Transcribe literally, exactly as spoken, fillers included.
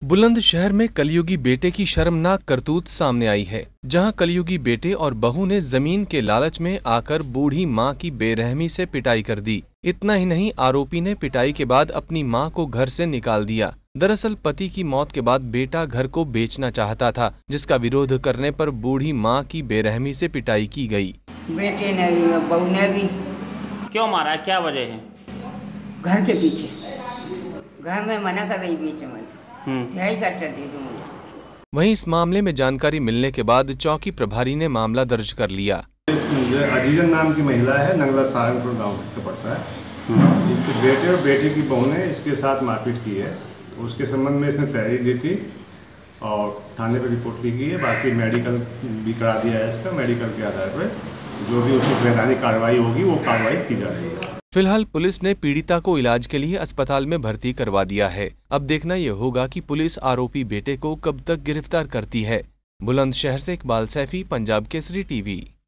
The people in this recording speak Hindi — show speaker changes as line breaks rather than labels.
बुलंदशहर में कलयुगी बेटे की शर्मनाक करतूत सामने आई है, जहां कलयुगी बेटे और बहू ने जमीन के लालच में आकर बूढ़ी मां की बेरहमी से पिटाई कर दी। इतना ही नहीं, आरोपी ने पिटाई के बाद अपनी मां को घर से निकाल दिया। दरअसल पति की मौत के बाद बेटा घर को बेचना चाहता था, जिसका विरोध करने पर बूढ़ी मां की बेरहमी से पिटाई की गई।
बेटे ने भी बहू ने भी।
क्यों मारा है, क्या वजह है?
घर के पीछे, घर में मना कर रही बीच में क्या कर सकती तुम।
वहीं इस मामले में जानकारी मिलने के बाद चौकी प्रभारी ने मामला दर्ज कर लिया।
अजीजन नाम की महिला है, नंगला सहारनपुर गांव का पड़ता है। इसके बेटे और बेटे की बहू ने इसके साथ मारपीट की है। उसके संबंध में इसने तहरीर दी थी और थाने पर रिपोर्ट भी की है। बाकी मेडिकल भी करा दिया है। इसका मेडिकल के आधार पर जो भी उसकी वैधानिक कार्रवाई होगी वो कार्रवाई की जा रही है।
फिलहाल पुलिस ने पीड़िता को इलाज के लिए अस्पताल में भर्ती करवा दिया है। अब देखना यह होगा कि पुलिस आरोपी बेटे को कब तक गिरफ्तार करती है। बुलंदशहर से इकबाल सैफी, पंजाब केसरी टीवी।